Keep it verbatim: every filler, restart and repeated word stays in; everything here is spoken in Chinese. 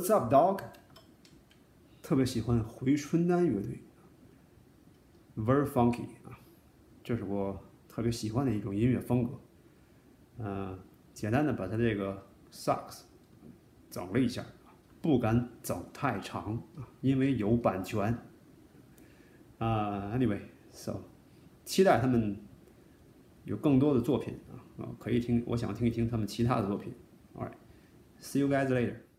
What's up, dog？ 特别喜欢回春丹乐队 ，Very funky 啊，这是我特别喜欢的一种音乐风格。嗯、呃，简单的把它这个 sax 整了一下，不敢整太长啊，因为有版权。啊、uh, ，anyway，so 期待他们有更多的作品啊啊，可以听，我想听一听他们其他的作品。All right, see you guys later.